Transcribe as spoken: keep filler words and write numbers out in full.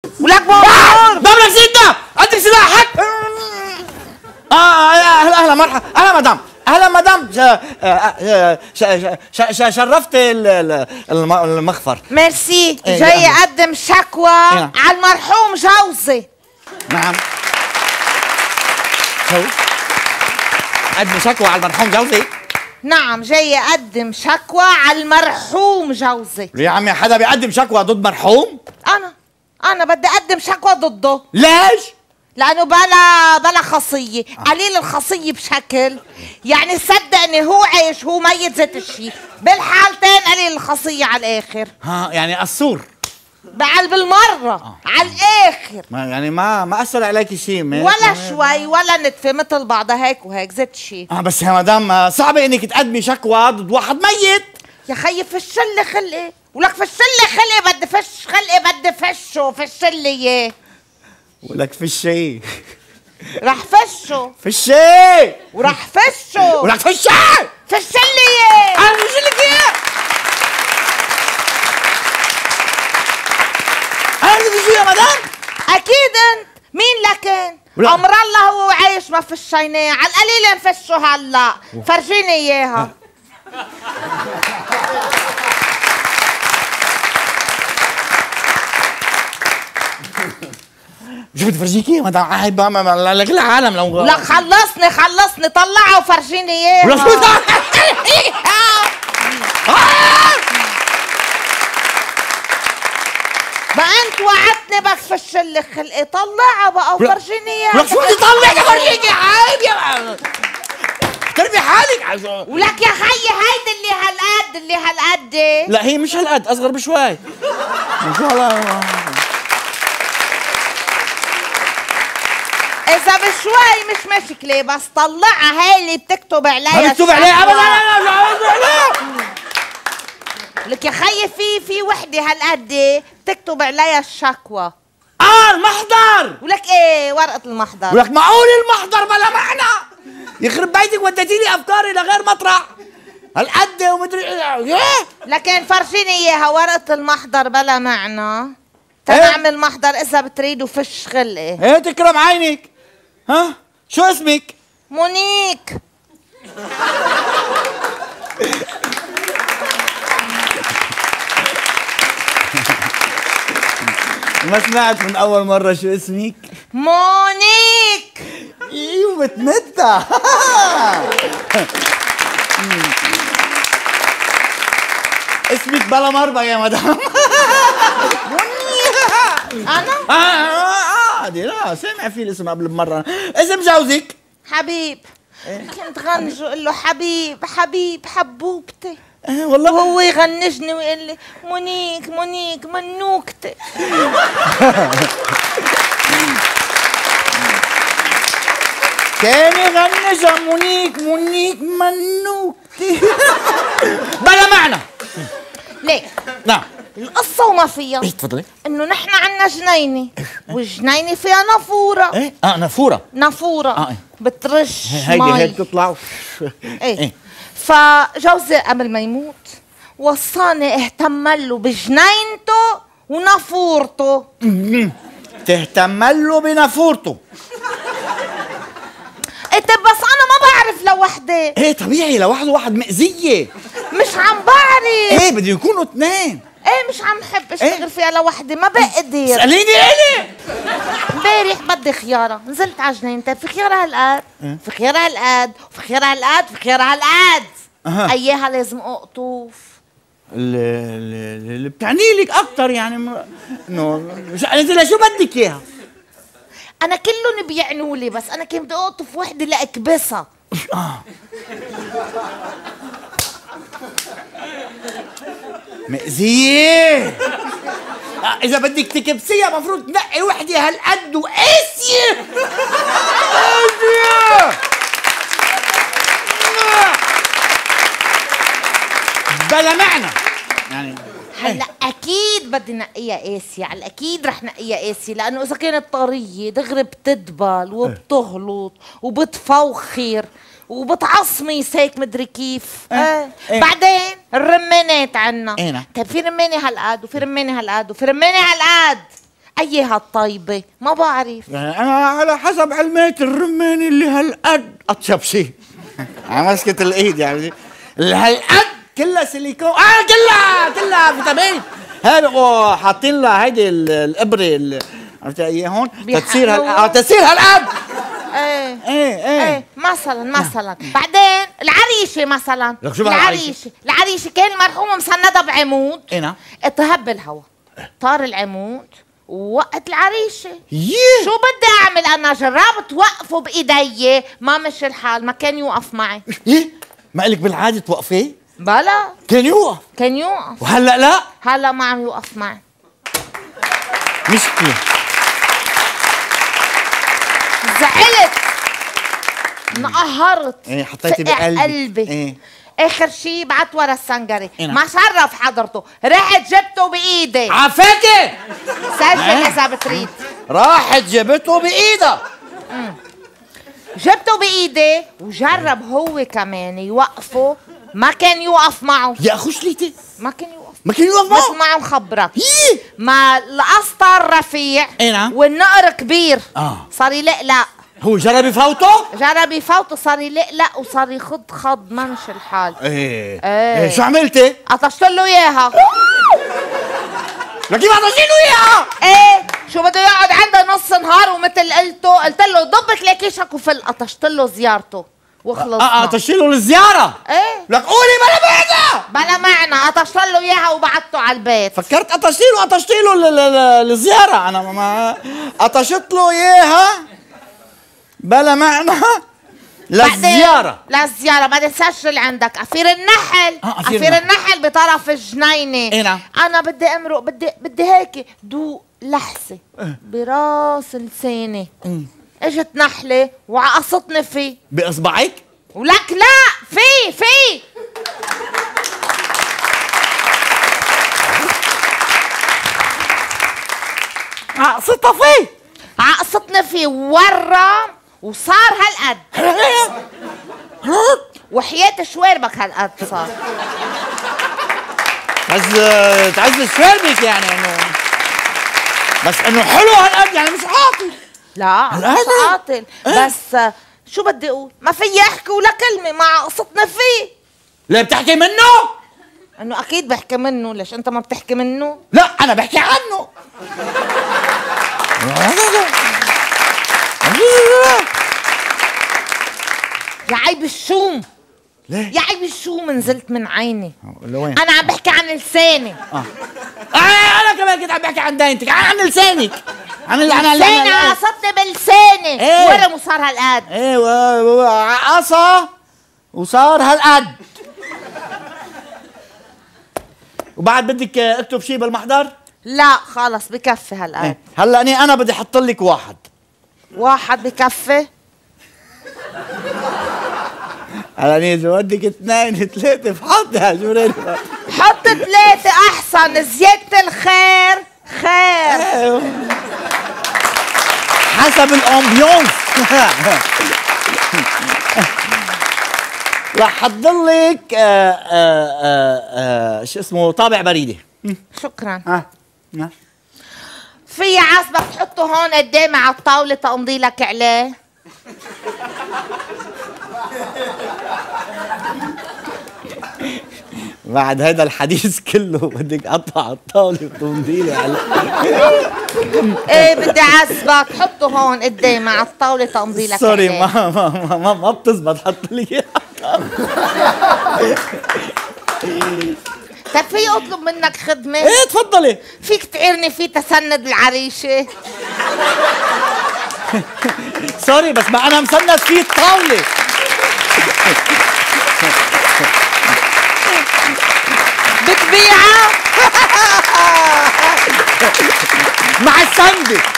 ولك مأمور ضربك سيدنا عندك سلاحك. اه اهلا اهلا مرحبا اهلا مدام اهلا مدام شرفت المخفر. ميرسي. جاي اقدم شكوى على المرحوم جوزي. نعم شو؟ قدم شكوى على المرحوم جوزي؟ نعم جاي اقدم شكوى على المرحوم جوزي. يا عمي حدا بيقدم شكوى ضد مرحوم؟ انا انا بدي اقدم شكوى ضده. ليش؟ لانه بلا بلا خاصيه، قليل الخاصيه بشكل، يعني صدقني هو عايش هو ميت ذات الشيء، بالحالتين قليل الخاصيه على الاخر. ها يعني قصور بقلب المره آه. على الاخر ما يعني ما ما اثر عليكي شيء ولا شوي ولا نتفه، مثل بعضها هيك وهيك ذات الشيء. اه بس يا مدام صعبه انك تقدمي شكوى ضد واحد ميت. يا خيي فشلي خلقي، ولك فشلي خلقي بدي فش خلقي بدي فشه، فشلي اياه. ولك فشي رح فشه فشي ورح فشه ولك فشي فشلي اياه. انا بفشلك اياه. انا بفشي يا مدام. اكيد انت. مين لكن؟ امر الله هو عايش ما فشيناه، على القليل نفشه هلا. فرجيني اياها. شو بدي فرجيكي يا مدام؟ عيب لكل العالم لو لا خلصني خلصني طلعها وفرجيني اياها. ولا شو ما انت وعدتني بس فشلي خلقي، طلعها بقى وفرجيني اياها. ولك شو بدي طلعك افرجيكي؟ عيب يا تربي حالك. ولك يا خيي هيدي اللي هالقد اللي هالقد. لا هي مش هالقد، اصغر بشوي. إذا بشوي مش مشكلة، بس طلعها هاي اللي بتكتب عليها. ما بكتب عليها أبدا. لا لا لا لك يا خيي في في وحدة هالقد بتكتب عليها الشكوى. آه المحضر. ولك إيه ورقة المحضر؟ ولك معقول المحضر بلا معنى؟ يخرب بيتك وديتيني أفكاري لغير مطرح. هالقد ومدري إيه. لكن فرجيني إياها ورقة المحضر بلا معنى. تنعمل محضر إذا بتريد وفش خلقي. إيه تكرم عينك. ها شو اسمك؟ مونيك. ما سمعت من أول مرة شو اسمك؟ مونيك. ايوه بتمتع. اسمك بلا مربع يا مدام. أنا؟ آه عادي. لا سامع في الاسم قبل بمرة. اسم جوزك؟ حبيب. كنت غنج وقول له حبيب حبيب حبوبتي. ايه والله. وهو يغنجني ويقول لي مونيك مونيك منوكتي. كان يغنجها مونيك مونيك منوكتي. بلا معنى. ليه؟ نعم. القصة وما فيها. ايه تفضلي. انه نحن عنا جنينة والجنينة فيها نافورة. ايه اه نافورة. نافورة اه ايه. بترش هيدي هيك بتطلع. ايه, إيه. فجوزي قبل ما يموت وصاني اهتم له بجنينته ونافورته. تهتم له بنافورته. ايه طب بس انا ما بعرف لوحدي. ايه طبيعي لوحده واحد مأذية. مش عم بعرف. ايه بده يكونوا اثنين. ايه مش عم حب اشتغل إيه؟ فيها لوحدي ما بقدر. اسأليني الي. امبارح بدي خيارة، نزلت على جنينتي في خيارة هالقد، إيه؟ في خيارة هالقد، وفي خيارة هالقد، في خيارة هالقد. أه. اياها لازم اقطف. اللي, اللي بتعني لك اكثر يعني انه انت شو بدك اياها؟ انا كلهم بيعنوا لي، بس انا كنت بدي اقطف وحده لاكبسها. اه مأذية. إذا بدك تكبسيها مفروض تنقي وحدة هالقد وقاسية. قاسية. بلا معنى يعني. هلا اكيد بدي نقيها قاسية، على الاكيد رح نقيها قاسية، لانه اذا كانت طرية دغري بتدبل وبتغلط وبتفوخر وبتعصميس هيك مدري كيف. اه. اه. اه. بعدين الرمانات عنا. ايه. طيب في رمانة هالقد وفي رمانة هالقد وفي رمانة هالقد. ايها الطيبة؟ ما بعرف. يعني انا على حسب علمية الرمان اللي هالقد اطيب شيء. على مسكة الايد يعني اللي هالقد كلها سيليكون، اه كلها كلها فيتامين. هاي بقوا حاطين لها هيدي الابره اللي عرفتي اياها هون تتصير هال تصير هالقد. ايه ايه ايه ايه مثلا مثلا بعدين العريشه مثلا، لك شو بقى العريشه؟ العريشه كان المرحومه مسنده بعمود، ايه نعم، اتهب بالهواء طار العمود ووقت العريشه. ييه شو بدي اعمل انا؟ جربت وقفه بايدي ما مشي الحال، ما كان يوقف معي. ايه ما قلك بالعاده توقفي؟ بلا كان يوقف. كان يوقف وهلا لا؟ هلا ما عم يوقف معي. مشكله. زعلت انقهرت. ايه حطيتي فقع بقلبي قلبي. ايه اخر شي بعت ورا السنجري. إيه؟ ما شرف حضرته، رحت جبته بايدي. عفاكي سجل اذا بتريد. راحت جابته بايدها. جبته بايدي وجرب هو كمان يوقفه، ما كان يوقف معه. يا اخو شليتي ما كان يوقف ما كان يوقف مثل معه. ما عم خبرك. ييه ما الاسطر رفيع ايه نعم والنقر كبير. اه صار يلقلق. هو جرب يفوته؟ جرب يفوته، صار يلقلق وصار يخض خض منش الحال. ايه ايه, ايه شو عملتي؟ قطشت له اياها. لكن ما عطيتي له اياها. ايه شو بده يقعد عنده نص نهار ومثل قلته قلت له ضب كلاكيشك وفل. قطشت له زيارته وخلصنا. اه قطشت له الزياره. ايه لك قولي بلا بعدها بلا معنى. قطشت له اياها وبعته على البيت. فكرت قطشتي له قطشتي له ال- ال- الزياره. انا ما قطشت له اياها بلا معنى للزياره. للزياره بدي سجل عندك عفير النحل. آه، عفير عفير النحل. النحل بطرف الجنينه. ايه نعم. انا بدي امرق، بدي بدي هيك دوق لحسه براس لساني. اجت نحله وعقصتني فيه باصبعك؟ ولك لا في في عقصتها فيه. عقصتني فيه ورا وصار هالقد. وحياة شواربك هالقد صار. بس تعز شواربك يعني انه بس انه حلو هالقد يعني مش عاطل. لا مش عاطل. بس شو بدي اقول؟ ما في احكي ولا كلمة مع قصتنا فيه. ليه بتحكي منه؟ انه اكيد بحكي منه. ليش انت ما بتحكي منه؟ لا انا بحكي عنه. يا عيب الشوم. ليه؟ يا عيب الشوم نزلت من عيني. لوين؟ انا عم بحكي عن لساني. اه انا كمان كنت عم بحكي عن دينتك، عن عن لسانك. عن عن لساني عصتني بلساني. ايه؟ ورم وصار هالقد. ايه عصا وصار هالقد. وبعد بدك اكتب شيء بالمحضر؟ لا خلص بكفي هالقد. ايه. هلا اني انا بدي احط لك واحد. واحد بكفي؟ هلا اني اذا بدك اثنين ثلاثة فحطها شو رأيك؟ حط ثلاثة أحسن. زيادة الخير خير. ايوه حسب الامبيونس. رح احضر لك آه، آه، آه، آه، شو اسمه طابع بريدي. شكرا. اه اه في عصبك تحطه هون قدامي على الطاولة تمضي لك عليه. بعد هذا الحديث كله بدك اقطع الطاوله وتمضي لي على ايه بدي عصبك حطه هون قدامي على الطاولة تمضي لك سوري عليه. ما ما ما, ما بتزبط حط لي اياها. طيب في اطلب منك خدمة؟ ايه تفضلي. فيك تعيرني فيه تسند العريشة؟ سوري بس ما انا مسند فيه الطاوله. بتبيعها؟ مع السندة.